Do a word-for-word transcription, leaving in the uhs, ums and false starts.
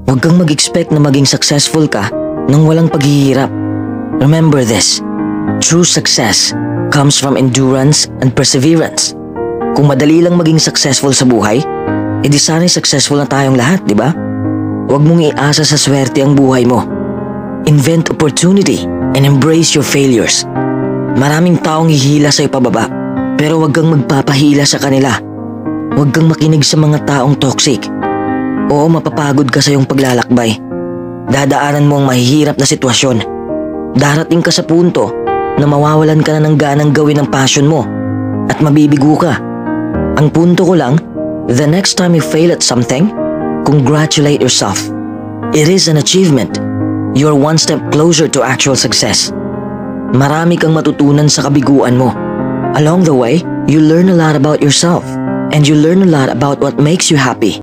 Huwag kang mag-expect na maging successful ka nang walang paghihirap. Remember this, true success comes from endurance and perseverance. Kung madali lang maging successful sa buhay, edi sana'y successful na tayong lahat, di ba? Huwag mong iasa sa swerte ang buhay mo. Invent opportunity and embrace your failures. Maraming taong hihila sa'yo pababa, pero huwag kang magpapahila sa kanila. Huwag kang makinig sa mga taong toxic. Oo, mapapagod ka sa iyong paglalakbay. Dadaanan mo ang mahihirap na sitwasyon. Darating ka sa punto na mawawalan ka na ng ganang gawin ang passion mo at mabibigo ka. Ang punto ko lang, the next time you fail at something, congratulate yourself. It is an achievement. You're one step closer to actual success. Marami kang matutunan sa kabiguan mo. Along the way, you learn a lot about yourself and you learn a lot about what makes you happy.